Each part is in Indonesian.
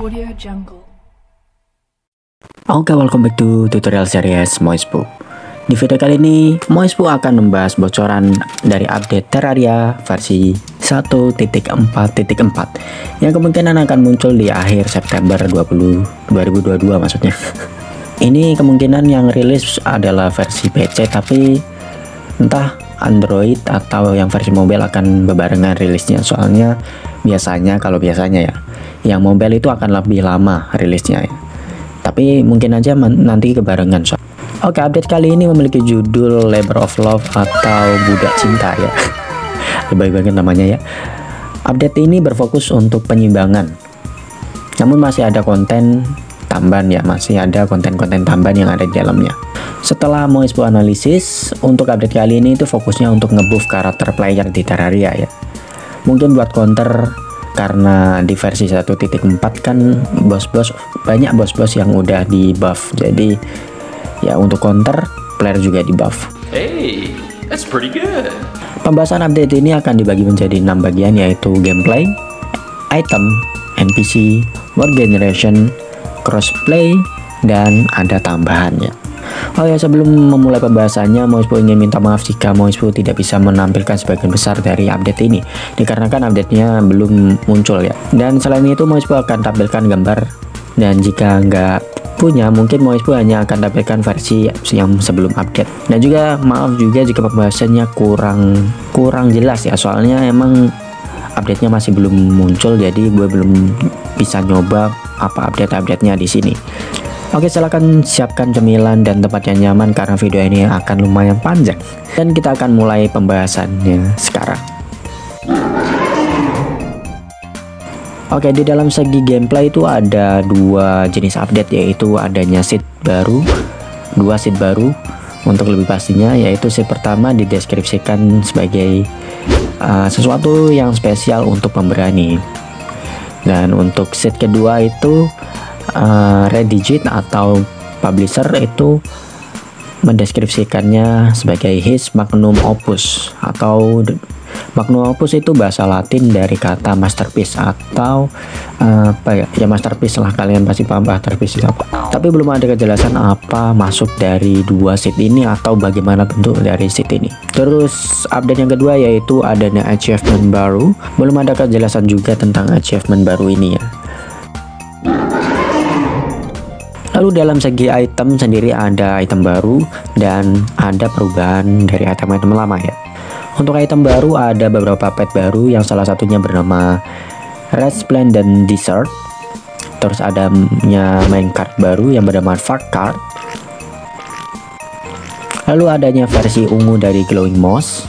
Audio Jungle. Oke, welcome back to tutorial series Moispu. Di video kali ini, Moispu akan membahas bocoran dari update Terraria versi 1.4.4 yang kemungkinan akan muncul di akhir September 2022 maksudnya. Ini kemungkinan yang rilis adalah versi PC, tapi entah Android atau yang versi mobile akan bebarengan rilisnya. Soalnya kalau biasanya ya, yang mobile itu akan lebih lama rilisnya ya. Tapi mungkin aja nanti kebarengan. Oke, update kali ini memiliki judul Labor of Love atau Budak Cinta ya. Lebih banget namanya ya. Update ini berfokus untuk penyimbangan. Namun masih ada konten tambahan ya, masih ada konten-konten tambahan yang ada di dalamnya. Setelah Moispu analisis, untuk update kali ini itu fokusnya untuk ngebuff karakter player di Terraria ya. Mungkin buat counter karena di versi 1.4 kan banyak bos-bos yang udah di buff. Jadi ya untuk counter player juga di buff. Hey, that's pretty good. Pembahasan update ini akan dibagi menjadi 6 bagian, yaitu gameplay, item, NPC, world generation, crossplay, dan ada tambahannya. Oh ya, sebelum memulai pembahasannya, Moispu ingin minta maaf jika Moispu tidak bisa menampilkan sebagian besar dari update ini, dikarenakan update-nya belum muncul ya. Dan selain itu, Moispu akan tampilkan gambar, dan jika nggak punya, mungkin Moispu hanya akan tampilkan versi yang sebelum update. Dan juga maaf juga jika pembahasannya kurang jelas ya, soalnya emang update-nya masih belum muncul, jadi gue belum bisa nyoba apa update-nya di sini. Oke, silakan siapkan cemilan dan tempat yang nyaman karena video ini akan lumayan panjang. Dan kita akan mulai pembahasannya sekarang. Oke, di dalam segi gameplay itu ada dua jenis update, yaitu adanya seed baru, dua seed baru untuk lebih pastinya, yaitu seed pertama dideskripsikan sebagai sesuatu yang spesial untuk pemberani. Dan untuk seed kedua itu Redigit atau publisher itu mendeskripsikannya sebagai his magnum opus, atau magnum opus itu bahasa Latin dari kata masterpiece atau masterpiece lah, kalian pasti paham masterpiece itu apa. Tapi belum ada kejelasan apa masuk dari dua seed ini atau bagaimana bentuk dari seed ini. Terus update yang kedua yaitu adanya achievement baru, belum ada kejelasan juga tentang achievement baru ini ya. Lalu dalam segi item sendiri ada item baru dan ada perubahan dari item-item lama ya. Untuk item baru ada beberapa pet baru yang salah satunya bernama Resplendent Desert. Terus adanya main card baru yang bernama Fart Card. Lalu adanya versi ungu dari Glowing Moss.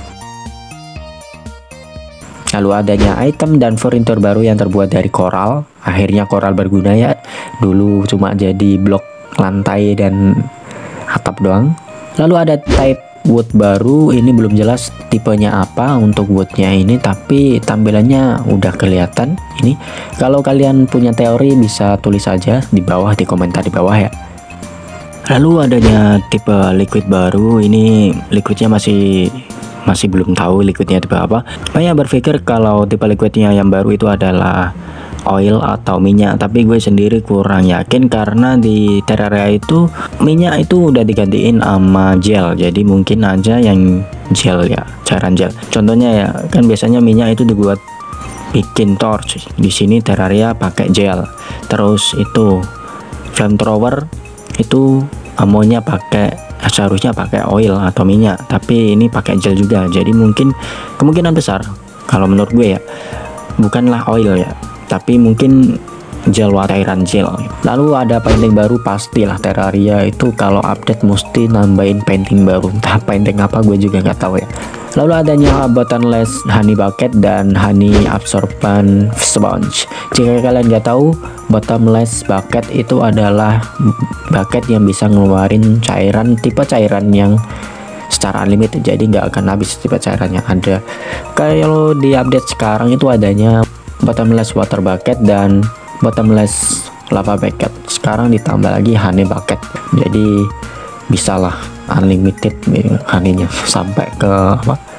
Lalu adanya item dan furniture baru yang terbuat dari koral. Akhirnya koral berguna ya. Dulu cuma jadi blok lantai dan atap doang. Lalu ada type wood baru. Ini belum jelas tipenya apa untuk woodnya ini, tapi tampilannya udah kelihatan. Ini kalau kalian punya teori bisa tulis aja di bawah, di komentar di bawah ya. Lalu adanya tipe liquid baru. Ini liquidnya masih belum tahu liquidnya tipe apa. Banyak berpikir kalau tipe liquidnya yang baru itu adalah oil atau minyak, tapi gue sendiri kurang yakin karena di Terraria itu minyak itu udah digantiin sama gel, jadi mungkin aja yang gel ya, cairan gel. Contohnya ya, kan biasanya minyak itu dibuat bikin torch, di sini Terraria pakai gel. Terus itu flamethrower itu amonya seharusnya pakai oil atau minyak, tapi ini pakai gel juga. Jadi mungkin kemungkinan besar kalau menurut gue ya, bukanlah oil ya, tapi mungkin gel, cairan gel. Lalu ada painting baru, pastilah Terraria itu kalau update mesti nambahin painting baru, entah painting apa gue juga nggak tahu ya. Lalu adanya bottomless honey bucket dan honey absorbent sponge. Jika kalian nggak tahu, bottomless bucket itu adalah bucket yang bisa ngeluarin tipe cairan yang secara unlimited, jadi nggak akan habis tipe cairannya. Ada kalau di update sekarang itu adanya bottomless water bucket dan bottomless lava bucket. Sekarang ditambah lagi honey bucket, jadi bisalah unlimited honey-nya sampai ke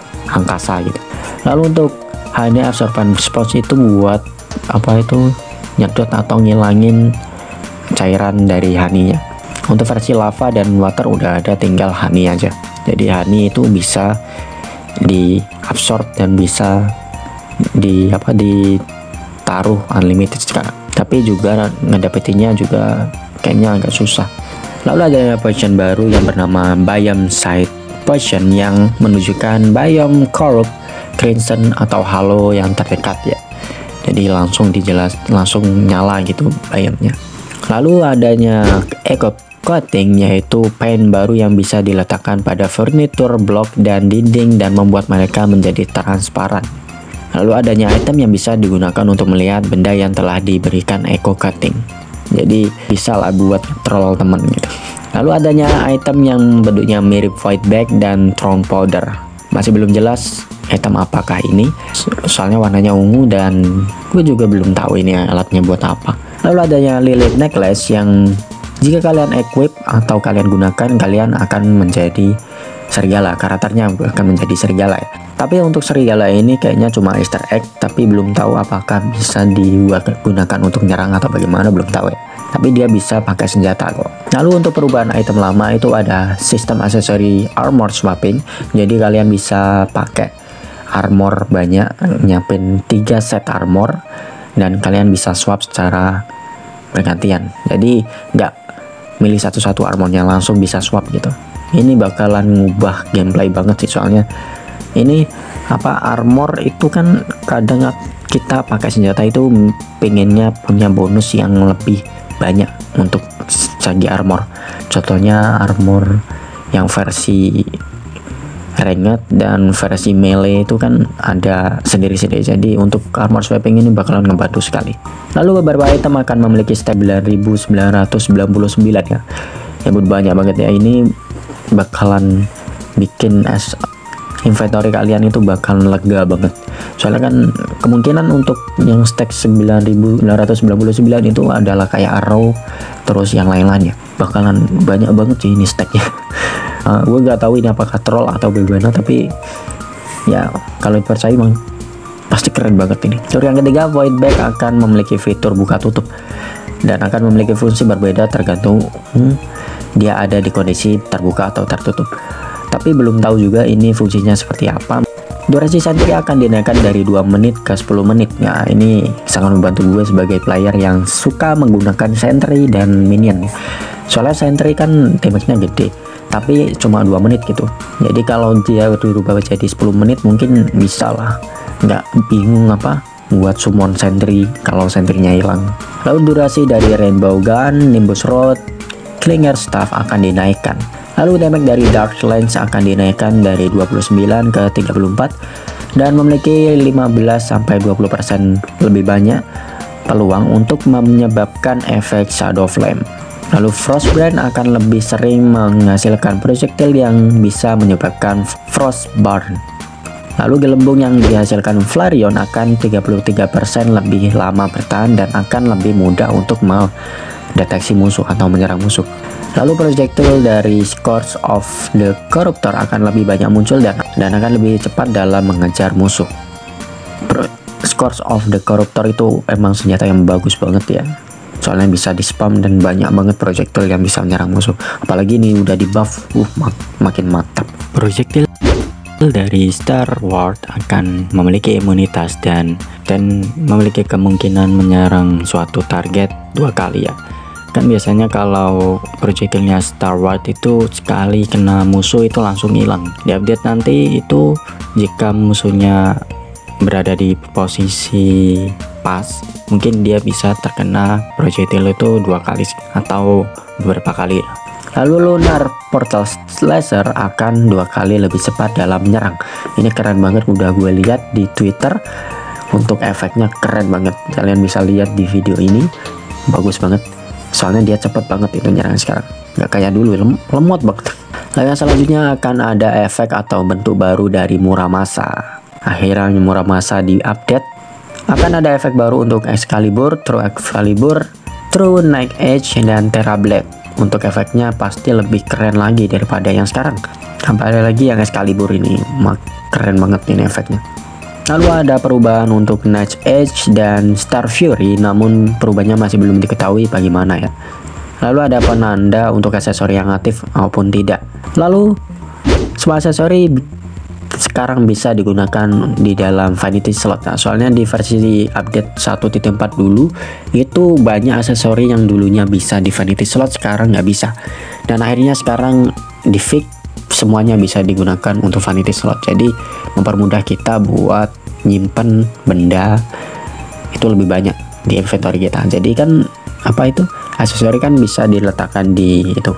angkasa gitu. Lalu untuk honey absorbent sponge itu buat nyedot atau ngilangin cairan dari honey-nya. Untuk versi lava dan water udah ada, tinggal honey aja. Jadi honey itu bisa diabsorb dan bisa ditaruh unlimited sekarang. Tapi juga ngedapetinnya juga kayaknya agak susah. Lalu ada potion baru yang bernama Biome Side Potion yang menunjukkan biome corrupt, crimson atau halo yang terdekat ya. Jadi langsung nyala gitu biome-nya. Lalu adanya eco coating, yaitu paint baru yang bisa diletakkan pada furniture, blok, dan dinding dan membuat mereka menjadi transparan. Lalu adanya item yang bisa digunakan untuk melihat benda yang telah diberikan eco coating. Jadi bisa lah buat troll temen gitu. Lalu adanya item yang bentuknya mirip void bag dan throne powder. Masih belum jelas item apakah ini, soalnya warnanya ungu dan gue juga belum tahu ini alatnya buat apa. Lalu adanya Lilith necklace yang jika kalian equip atau kalian gunakan, kalian akan menjadi serigala. Karakternya akan menjadi serigala ya. Tapi untuk serigala ini kayaknya cuma easter egg, tapi belum tahu apakah bisa digunakan untuk nyerang atau bagaimana, belum tahu ya. Tapi dia bisa pakai senjata kok. Lalu untuk perubahan item lama itu ada sistem aksesori armor swapping. Jadi kalian bisa pakai armor banyak, nyiapin 3 set armor dan kalian bisa swap secara bergantian. Jadi nggak milih satu-satu armornya, langsung bisa swap gitu. Ini bakalan ngubah gameplay banget sih, soalnya ini armor itu kan kadang kita pakai senjata itu pengennya punya bonus yang lebih banyak untuk segi armor. Contohnya armor yang versi ranked dan versi melee itu kan ada sendiri-sendiri. Jadi untuk armor swapping ini bakalan ngebantu sekali. Lalu beberapa item akan memiliki stat 9.999 ya. Ya banyak banget ya. Ini bakalan bikin inventory kalian itu bakalan lega banget. Soalnya kan kemungkinan untuk yang stack 9.999 itu adalah kayak arrow terus yang lain-lainnya. Bakalan banyak banget sih ini stacknya. Gue gak tahu ini apakah troll atau bagaimana, tapi ya kalau percaya emang pasti keren banget ini. Terus yang ketiga, void bag akan memiliki fitur buka tutup dan akan memiliki fungsi berbeda tergantung dia ada di kondisi terbuka atau tertutup. Tapi belum tahu juga ini fungsinya seperti apa. Durasi sentry akan dinaikkan dari 2 menit ke 10 menit. Ya, ini sangat membantu gue sebagai player yang suka menggunakan sentry dan minion. Soalnya sentry kan damage-nya gede, tapi cuma 2 menit gitu. Jadi kalau dia berubah jadi 10 menit mungkin bisa lah. Nggak bingung buat summon sentry kalau sentrynya hilang. Lalu durasi dari Rainbow Gun, Nimbus Rod, Clinger Staff akan dinaikkan. Lalu damage dari Dark Lens akan dinaikkan dari 29 ke 34 dan memiliki 15-20% lebih banyak peluang untuk menyebabkan efek Shadow Flame. Lalu Frostbrand akan lebih sering menghasilkan projectile yang bisa menyebabkan Frostburn. Lalu gelembung yang dihasilkan Flareon akan 33% lebih lama bertahan dan akan lebih mudah untuk mendeteksi musuh atau menyerang musuh. Lalu projectile dari Scourge of the Corruptor akan lebih banyak muncul dan akan lebih cepat dalam mengejar musuh. Scourge of the Corruptor itu emang senjata yang bagus banget ya. Soalnya bisa di spam dan banyak banget projectile yang bisa menyerang musuh. Apalagi ini udah di buff, makin mantap. Projectile dari Star Ward akan memiliki imunitas dan memiliki kemungkinan menyerang suatu target 2 kali ya. Kan biasanya kalau projectile-nya Star Ward itu sekali kena musuh itu langsung hilang. Di update nanti itu jika musuhnya berada di posisi pas, mungkin dia bisa terkena projectile itu 2 kali atau beberapa kali. Lalu Lunar Portal Slasher akan 2 kali lebih cepat dalam menyerang. Ini keren banget, udah gue lihat di Twitter. Untuk efeknya keren banget, kalian bisa lihat di video ini, bagus banget. Soalnya dia cepet banget itu nyerang sekarang, nggak kayak dulu lemot banget. Lalu yang selanjutnya akan ada efek atau bentuk baru dari Muramasa. Akhirnya Muramasa di update. Akan ada efek baru untuk Excalibur, True Excalibur, True Night Edge, dan Terra Blade. Untuk efeknya pasti lebih keren lagi daripada yang sekarang. Sampai ada lagi yang Excalibur ini, keren banget ini efeknya. Lalu ada perubahan untuk Night Edge dan Star Fury, namun perubahannya masih belum diketahui bagaimana ya. Lalu ada penanda untuk aksesori yang aktif maupun tidak. Lalu semua aksesori sekarang bisa digunakan di dalam Vanity Slot. Nah, soalnya di versi update 1.4 dulu itu banyak aksesori yang dulunya bisa di Vanity Slot sekarang nggak bisa. Dan akhirnya sekarang di fix semuanya bisa digunakan untuk Vanity Slot. Jadi mempermudah kita buat nyimpen benda itu lebih banyak di inventory kita. Jadi kan apa itu aksesori kan bisa diletakkan di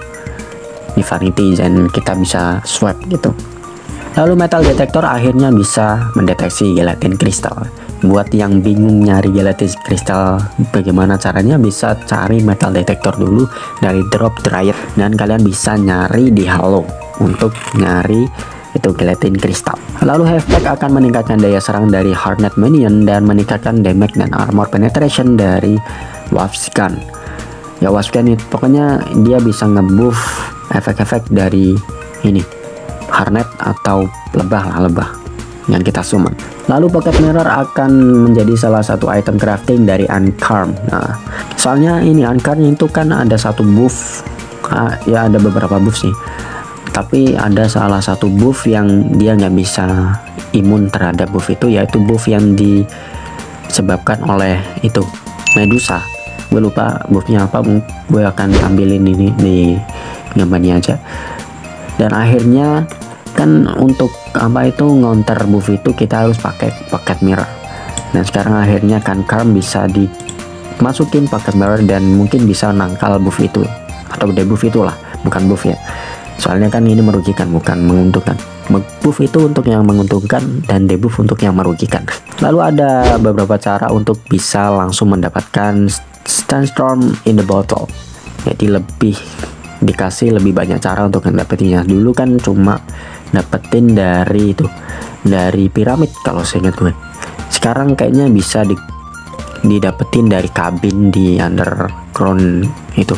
vanity dan kita bisa swap gitu. Lalu metal detector akhirnya bisa mendeteksi gelatin kristal. Buat yang bingung nyari gelatin kristal bagaimana caranya, bisa cari metal detector dulu dari drop dryer dan kalian bisa nyari di halo untuk nyari itu gelatin kristal. Lalu Halfpack akan meningkatkan daya serang dari Hardened Minion dan meningkatkan damage dan armor penetration dari Wasp Gun. Ya Wasp Gun itu pokoknya dia bisa ngebuff efek-efek dari ini Hardened atau lebah yang kita summon. Lalu Pocket Mirror akan menjadi salah satu item crafting dari Uncharmed. Nah, soalnya ini Uncharmed itu kan ada satu buff, ya ada beberapa buff sih. Tapi ada salah satu buff yang dia nggak bisa imun terhadap buff itu, yaitu buff yang disebabkan oleh itu Medusa. Gue lupa buffnya apa, gue akan tampilin ini di gambarnya aja. Dan akhirnya kan untuk apa itu ngonter buff itu kita harus pakai Pocket Mirror. Dan sekarang akhirnya kan Karm bisa dimasukin Pocket Mirror dan mungkin bisa nangkal buff itu atau debuff itulah, bukan buff ya. Soalnya kan ini merugikan bukan menguntungkan. Buff itu untuk yang menguntungkan dan debuff untuk yang merugikan. Lalu ada beberapa cara untuk bisa langsung mendapatkan Sandstorm in the Bottle. Jadi dikasih lebih banyak cara untuk mendapetinnya. Dulu kan cuma dapetin dari piramid kalau saya ingat gue. Sekarang kayaknya bisa didapetin dari kabin di underground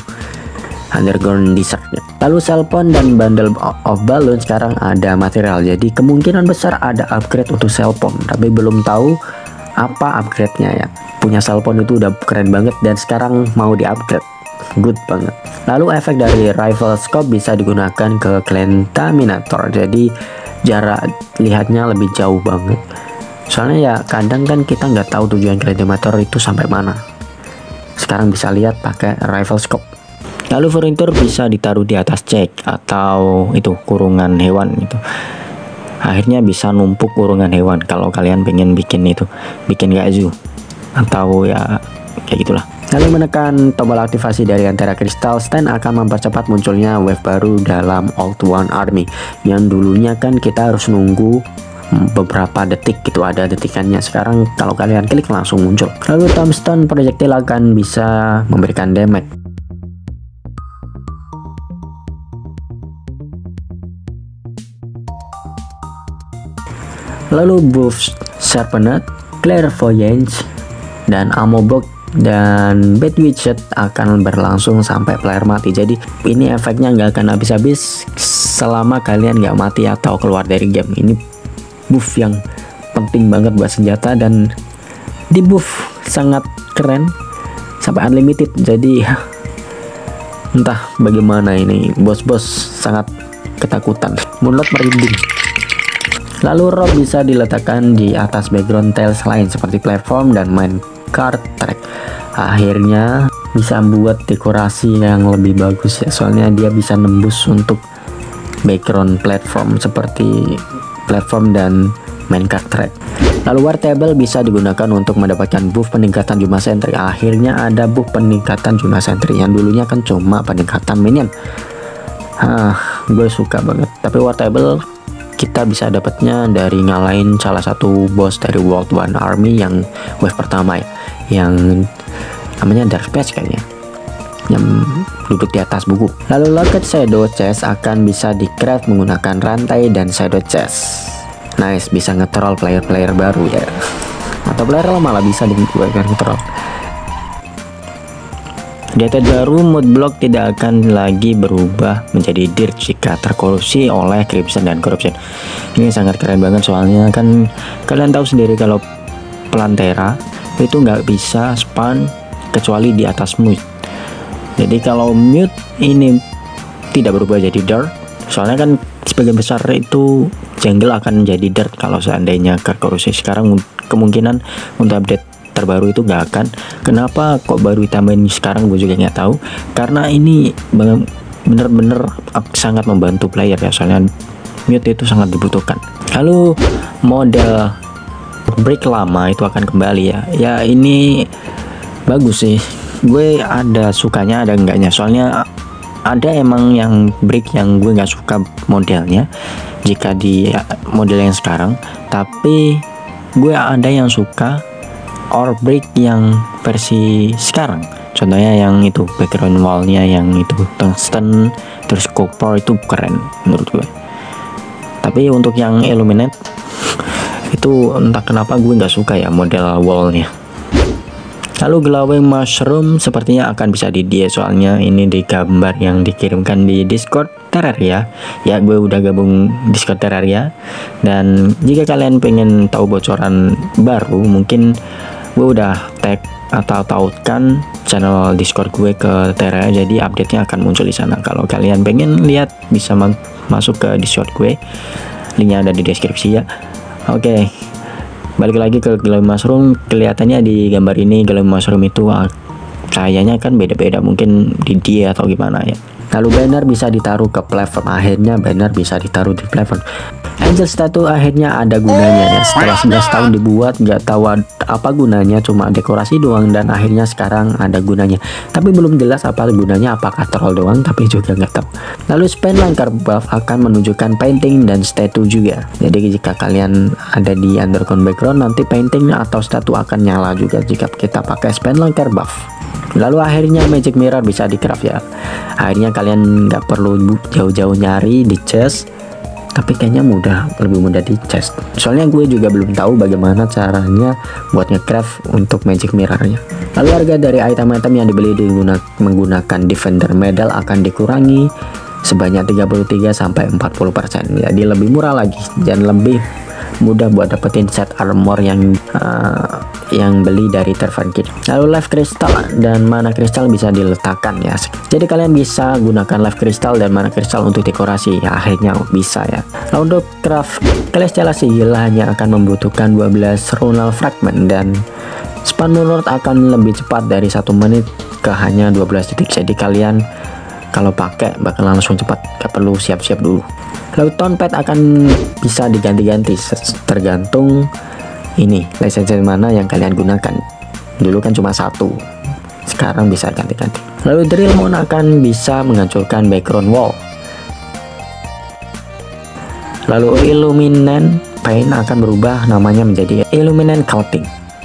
desert. Lalu Cellphone dan Bundle of Balloon sekarang ada material, jadi kemungkinan besar ada upgrade untuk Cellphone, tapi belum tahu apa upgrade-nya ya. Punya Cellphone itu udah keren banget dan sekarang mau di upgrade, good banget. Lalu efek dari Rifle Scope bisa digunakan ke Contaminator, jadi jarak lihatnya lebih jauh banget. Soalnya ya kadang kan kita nggak tahu tujuan Contaminator itu sampai mana. Sekarang bisa lihat pakai Rifle Scope. Lalu furniture bisa ditaruh di atas cek atau itu kurungan hewan itu. Akhirnya bisa numpuk kurungan hewan kalau kalian pengen bikin gazu atau ya kayak gitulah. Lalu menekan tombol aktivasi dari Antera Crystal Stand akan mempercepat munculnya wave baru dalam Old One Army. Yang dulunya kan kita harus nunggu beberapa detik gitu, ada detikannya. Sekarang kalau kalian klik langsung muncul. Lalu Tombstone projectile akan bisa memberikan damage. Lalu buff Sharpened, Clairvoyance, dan Ammo Box dan Bedwitched akan berlangsung sampai player mati. Jadi ini efeknya nggak akan habis-habis selama kalian nggak mati atau keluar dari game. Ini buff yang penting banget buat senjata dan di buff sangat keren sampai unlimited. Jadi entah bagaimana ini, bos-bos sangat ketakutan, mulut merinding. Lalu rope bisa diletakkan di atas background tiles lain seperti platform dan minecart track. Akhirnya bisa buat dekorasi yang lebih bagus ya, soalnya dia bisa nembus untuk background platform seperti platform dan minecart track. Lalu war table bisa digunakan untuk mendapatkan buff peningkatan jumlah sentry. Akhirnya ada buff peningkatan jumlah sentry, yang dulunya kan cuma peningkatan minion. Gue suka banget. Tapi war table kita bisa dapatnya dari ngalahin salah satu boss dari World One Army yang wave pertama ya, yang namanya Dark Patch kayaknya, yang duduk di atas buku. Lalu Locket Shadow Chest akan bisa di craft menggunakan rantai dan Shadow Chest. Nice, bisa nge-troll player-player baru ya, atau player lama malah bisa dibuatkan nge-troll. Di update baru, mood block tidak akan lagi berubah menjadi dirt jika terkorupsi oleh Crimson dan Corruption. Ini sangat keren banget, soalnya kan kalian tahu sendiri kalau Plantera itu nggak bisa spawn kecuali di atas mute. Jadi kalau mute ini tidak berubah jadi dirt, soalnya kan sebagian besar itu jungle akan jadi dirt kalau seandainya terkorupsi. Sekarang kemungkinan untuk update terbaru itu nggak akan. Kenapa kok baru ditambahin sekarang, gue juga nggak tahu, karena ini bener-bener sangat membantu player ya, soalnya mute itu sangat dibutuhkan. Lalu model break lama itu akan kembali ya ini bagus sih, gue ada sukanya ada enggaknya, soalnya ada emang yang break yang gue nggak suka modelnya jika di model yang sekarang, tapi gue ada yang suka or break yang versi sekarang. Contohnya yang itu background wallnya yang itu tungsten terus copper, itu keren menurut gue. Tapi untuk yang illuminate itu entah kenapa gue nggak suka ya model wallnya. Lalu glowing mushroom sepertinya akan bisa di dia, soalnya ini di gambar yang dikirimkan di Discord Terraria ya. Gue udah gabung Discord Terraria, dan jika kalian pengen tahu bocoran baru, mungkin gue udah tag atau tautkan channel Discord gue ke Terraria, jadi update-nya akan muncul di sana. Kalau kalian pengen lihat bisa masuk ke Discord gue, linknya ada di deskripsi ya. Oke, balik lagi ke glowing mushroom. Kelihatannya di gambar ini glowing mushroom itu cahayanya kan beda-beda, mungkin di dia atau gimana ya. Lalu banner bisa ditaruh ke platform, akhirnya banner bisa ditaruh di platform. Angel statue akhirnya ada gunanya ya, setelah 11 tahun dibuat nggak tahu apa gunanya, cuma dekorasi doang, dan akhirnya sekarang ada gunanya. Tapi belum jelas apa gunanya, apakah troll doang, tapi juga nggak tahu. Lalu spell langkar buff akan menunjukkan painting dan statue juga. Jadi jika kalian ada di underground background, nanti painting atau statue akan nyala juga jika kita pakai spell langkar buff. Lalu akhirnya magic mirror bisa di craft ya. Akhirnya kalian nggak perlu jauh-jauh nyari di chest, tapi kayaknya lebih mudah di chest. Soalnya gue juga belum tahu bagaimana caranya buat nge-craft untuk magic mirrornya. Lalu harga dari item-item yang dibeli menggunakan defender medal akan dikurangi sebanyak 33 sampai 40%. Jadi lebih murah lagi dan lebih mudah buat dapetin set armor yang beli dari Tervan Kit. Lalu life crystal dan mana crystal bisa diletakkan ya. Jadi kalian bisa gunakan life crystal dan mana crystal untuk dekorasi ya, akhirnya bisa ya. Lalu untuk craft celestial sigil hanya akan membutuhkan 12 runal fragment, dan spawn mundur akan lebih cepat dari 1 menit ke hanya 12 detik. Jadi kalian kalau pakai bakal langsung cepat, gak perlu siap-siap dulu. Lalu tone pad akan bisa diganti-ganti tergantung ini license mana yang kalian gunakan. Dulu kan cuma satu, sekarang bisa ganti-ganti. Lalu drill mount akan bisa menghancurkan background wall. Lalu illuminant paint akan berubah namanya menjadi illuminant coating.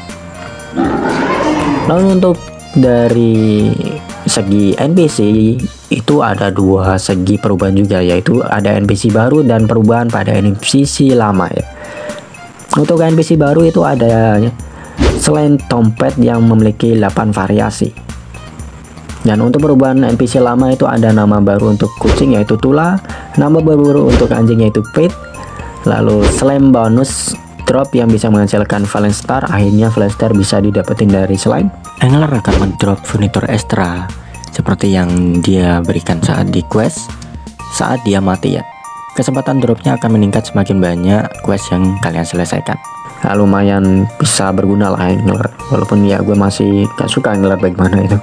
Lalu untuk dari segi NPC itu ada dua segi perubahan juga, yaitu ada NPC baru dan perubahan pada NPC lama ya. Untuk NPC baru itu ada selain Tompet yang memiliki 8 variasi, dan untuk perubahan NPC lama itu ada nama baru untuk kucing yaitu Tula, nama baru untuk anjing yaitu Pete. Lalu slam bonus drop yang bisa menghasilkan Valence Star, akhirnya Valence Star bisa didapetin dari slime. Angler akan mendrop furniture extra seperti yang dia berikan saat di quest saat dia mati ya. Kesempatan dropnya akan meningkat semakin banyak quest yang kalian selesaikan. Nah, lumayan bisa berguna lah Angler, walaupun ya gue masih gak suka Angler bagaimana itu.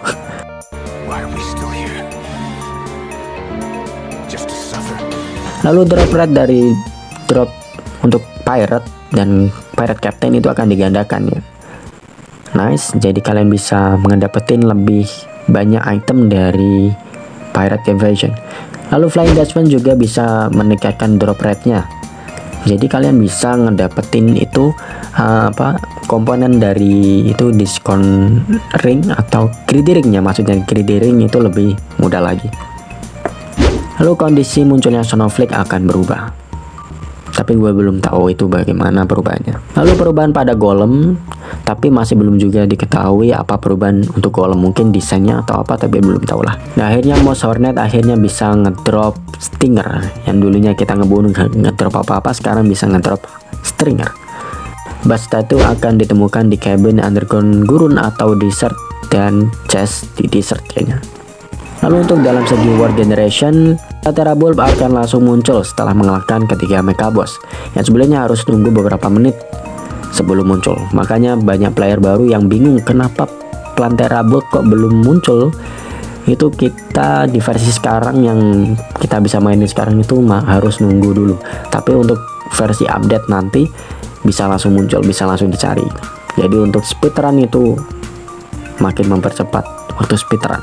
Lalu drop rate dari drop untuk pirate dan pirate captain itu akan digandakan ya. Nice, jadi kalian bisa mendapetin lebih banyak item dari pirate invasion. Lalu flying dutchman juga bisa meningkatkan drop rate-nya. Jadi kalian bisa ngedapetin itu komponen dari itu diskon ring atau greedy ringnya, maksudnya greedy ring itu lebih mudah lagi. Lalu kondisi munculnya snowflake akan berubah. tapi gue belum tahu itu bagaimana perubahannya. Lalu perubahan pada golem, tapi masih belum juga diketahui apa perubahan untuk golem, mungkin desainnya atau apa, tapi belum tahu lah. Nah, akhirnya Mouse Hornet akhirnya bisa ngedrop Stinger, yang dulunya kita ngebunuh ngedrop apa-apa, sekarang bisa ngedrop Stinger. Basta itu akan ditemukan di cabin underground gurun atau desert dan chest di desert kayaknya. Lalu untuk dalam segi War Generation, Terabulb akan langsung muncul setelah mengalahkan ketiga Mecha Boss, yang sebelumnya harus tunggu beberapa menit sebelum muncul. Makanya banyak player baru yang bingung kenapa Terabulb kok belum muncul. Itu kita di versi sekarang yang kita bisa mainin sekarang itu harus nunggu dulu. Tapi untuk versi update nanti bisa langsung muncul, bisa langsung dicari. Jadi untuk speedrun itu makin mempercepat waktu speedrun.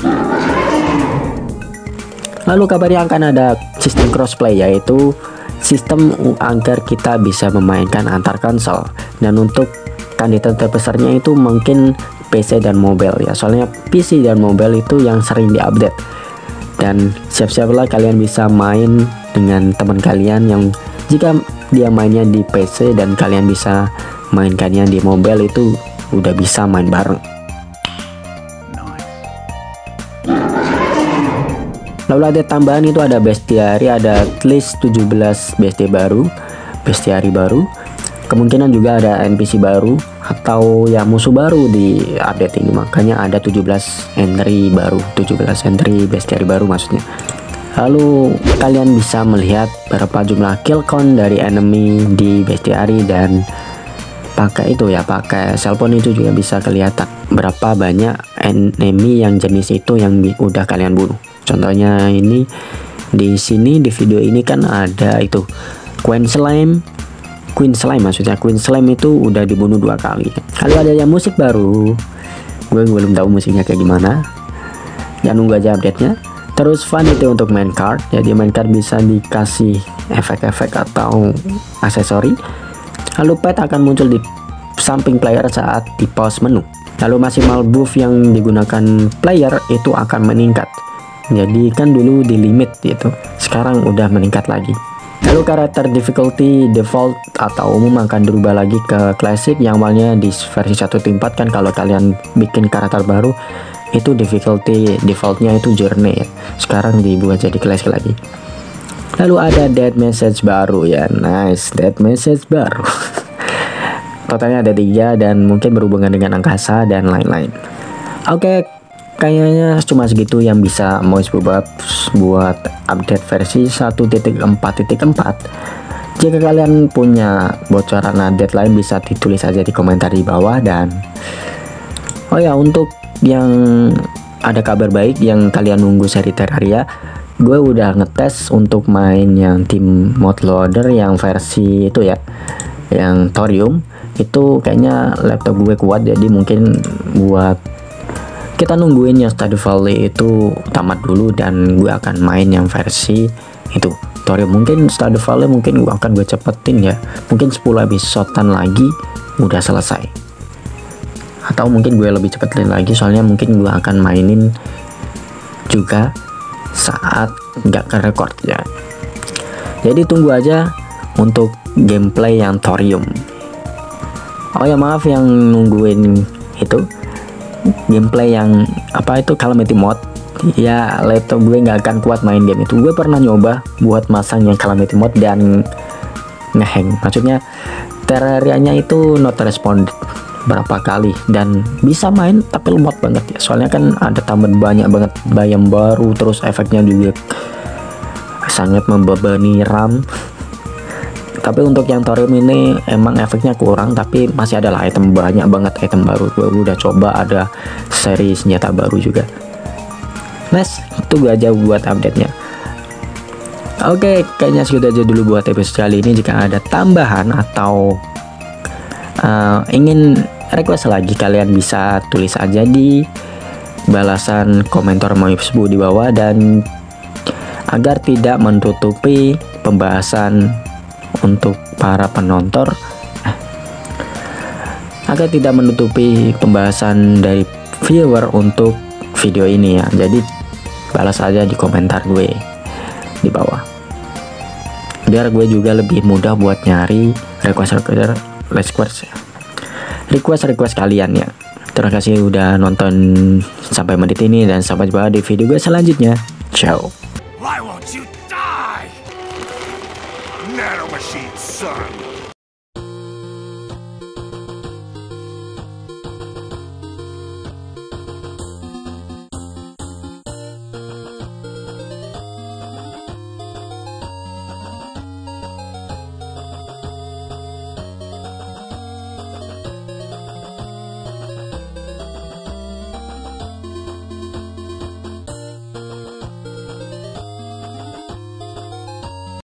Lalu kabarnya akan ada sistem crossplay, yaitu sistem agar kita bisa memainkan antar konsol. Dan untuk kandidat terbesarnya itu mungkin PC dan mobile ya, soalnya PC dan mobile itu yang sering diupdate. Dan siap-siaplah kalian bisa main dengan teman kalian yang jika dia mainnya di PC dan kalian bisa mainkannya di mobile, itu udah bisa main bareng. Lalu ada tambahan itu ada bestiari, ada at least 17 bestiari baru. Kemungkinan juga ada NPC baru atau ya musuh baru di update ini. Makanya ada 17 entry baru, 17 entry bestiari baru maksudnya. Lalu kalian bisa melihat berapa jumlah kill count dari enemy di bestiari, dan pakai itu ya, pakai cellphone itu juga bisa kelihatan berapa banyak enemy yang jenis itu yang udah kalian bunuh. Contohnya ini di sini di video ini kan ada itu Queen Slime maksudnya. Queen Slime itu udah dibunuh 2 kali. Lalu ada yang musik baru, gue belum tahu musiknya kayak gimana ya, nunggu aja update-nya. Terus fun itu untuk main card, jadi main card bisa dikasih efek-efek atau aksesori. Lalu pet akan muncul di samping player saat di pause menu. Lalu maksimal buff yang digunakan player itu akan meningkat. Jadi kan dulu di limit gitu, sekarang udah meningkat lagi. Lalu karakter difficulty default atau umum akan berubah lagi ke classic, yang awalnya di versi 1.4 kan kalau kalian bikin karakter baru itu difficulty defaultnya itu journey ya. Sekarang dibuat jadi classic lagi. Lalu ada dead message baru ya, nice, dead message baru. Totalnya ada 3 dan mungkin berhubungan dengan angkasa dan lain-lain. Oke, kayaknya cuma segitu yang bisa Moist buat update versi 1.4.4. Jika kalian punya bocoran update lain bisa ditulis aja di komentar di bawah. Dan oh ya, untuk yang ada kabar baik yang kalian nunggu seri Terraria, gue udah ngetes untuk main yang tim mod loader yang versi itu ya, yang Thorium. Itu kayaknya laptop gue kuat, jadi mungkin buat kita nungguin yang Stardew Valley itu tamat dulu dan gue akan main yang versi itu Thorium. Mungkin Stardew Valley mungkin gue akan cepetin ya, mungkin 10 episodean lagi udah selesai, atau mungkin gue lebih cepetin lagi soalnya mungkin gue akan mainin juga saat nggak ke record ya. Jadi tunggu aja untuk gameplay yang Thorium. Oh ya, maaf yang nungguin itu gameplay yang apa itu Calamity Mode ya, laptop gue nggak akan kuat main game itu. Gue pernah nyoba buat masang yang Calamity Mode dan ngehang, maksudnya Terraria-nya itu not respond berapa kali dan bisa main tapi lemot banget ya, soalnya kan ada tambahan banyak banget biome baru, terus efeknya juga sangat membebani RAM. Tapi untuk yang Thorium ini emang efeknya kurang, tapi masih ada lah item, banyak banget item baru. Gue udah coba ada seri senjata baru juga. Nice, tunggu aja buat update-nya. Oke, kayaknya segitu aja dulu buat episode kali ini. Jika ada tambahan atau ingin request lagi, kalian bisa tulis aja di balasan komentar Moibsbu di bawah. Dan agar tidak menutupi pembahasan untuk para penonton, agar tidak menutupi pembahasan dari viewer untuk video ini ya, jadi balas aja di komentar gue di bawah. biar gue juga lebih mudah buat nyari request kalian ya. Terima kasih udah nonton sampai menit ini dan sampai jumpa di video gue selanjutnya. Ciao.